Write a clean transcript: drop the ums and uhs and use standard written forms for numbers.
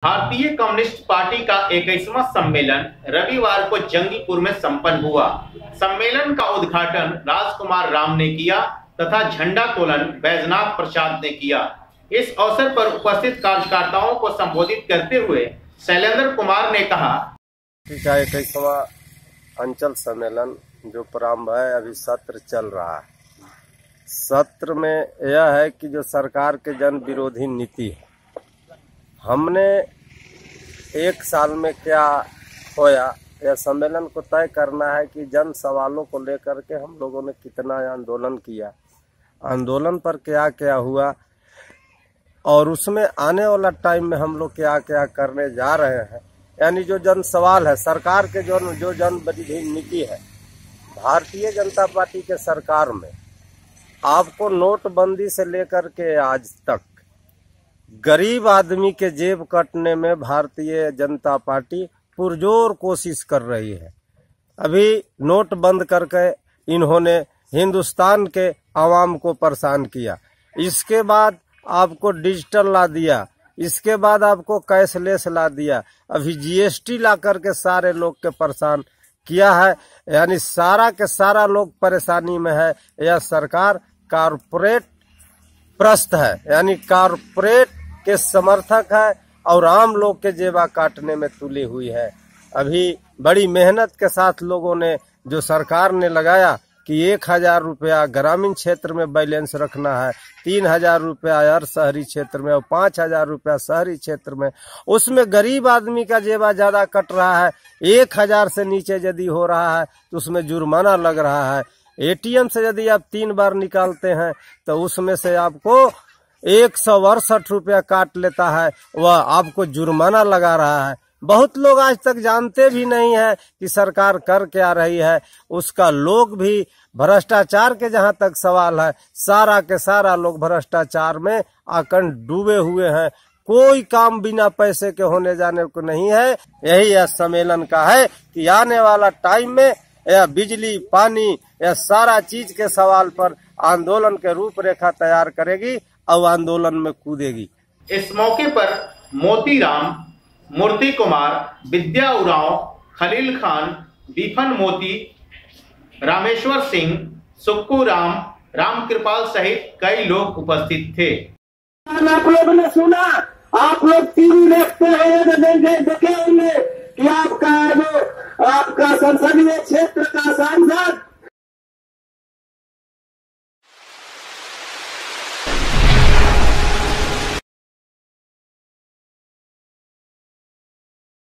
भारतीय communist party का 21वां सम्मेलन रविवार को जंगीपुर में संपन्न हुआ। सम्मेलन का उद्घाटन राजकुमार राम ने किया तथा झंडा तोलन बैजनाथ प्रसाद ने किया। इस अवसर पर उपस्थित कार्यकर्ताओं को संबोधित करते हुए शैलेंद्र कुमार ने कहा कि 21वां अंचल सम्मेलन जो प्रारंभ है, अभी सत्र चल रहा है। सत्र में यह है कि जो सरकार के जन विरोधी नीति है, हमने एक साल में क्या खोया, यह सम्मेलन को तय करना है कि जन सवालों को लेकर के हम लोगों ने कितना आंदोलन किया, आंदोलन पर क्या क्या हुआ और उसमें आने वाला टाइम में हम लोग क्या क्या करने जा रहे हैं। यानी जो जन सवाल है, सरकार के जो जन विरोधी नीति है भारतीय जनता पार्टी के सरकार में, आपको नोटबंदी से लेकर के आज तक गरीब आदमी के जेब कटने में भारतीय जनता पार्टी पुरजोर कोशिश कर रही है। अभी नोट बंद करके इन्होंने हिंदुस्तान के आवाम को परेशान किया, इसके बाद आपको डिजिटल ला दिया, इसके बाद आपको कैशलेस ला दिया, अभी जीएसटी ला करके सारे लोग के परेशान किया है। यानी सारा के सारा लोग परेशानी में है। यह सरकार कारपोरेट प्रस्त है, यानी कारपोरेट के समर्थक है और आम लोग के जेबा काटने में तुली हुई है। अभी बड़ी मेहनत के साथ लोगों ने, जो सरकार ने लगाया कि 1000 रुपया ग्रामीण क्षेत्र में बैलेंस रखना है, 3000 रुपया हर शहरी क्षेत्र में और 5000 रुपया शहरी क्षेत्र में, उसमें गरीब आदमी का जेबा ज्यादा कट रहा है। 1000 से नीचे यदि हो रहा है तो उसमें जुर्माना लग रहा है। एटीएम से यदि आप 3 बार निकालते हैं तो उसमें से आपको 168 रुपया काट लेता है, वह आपको जुर्माना लगा रहा है। बहुत लोग आज तक जानते भी नहीं है कि सरकार कर क्या रही है। उसका लोग भी भ्रष्टाचार के जहां तक सवाल है, सारा के सारा लोग भ्रष्टाचार में आकर डूबे हुए हैं। कोई काम बिना पैसे के होने जाने को नहीं है। यही यह सम्मेलन का है कि आने वाला टाइम में यह बिजली, पानी, यह सारा चीज के सवाल पर आंदोलन के रूपरेखा तैयार करेगी और आंदोलन में कूदेगी। इस मौके पर मोतीराम, मूर्ति कुमार, विद्या उरांव, खलील खान, विफन मोती, रामेश्वर सिंह, सुक्कू राम, राम कृपाल सहित कई लोग उपस्थित थे। आप लोगों ने सुना, आप लोग टीवी देखते हैं, देखे होंगे कि आपका संसदीय क्षेत्र का सांसद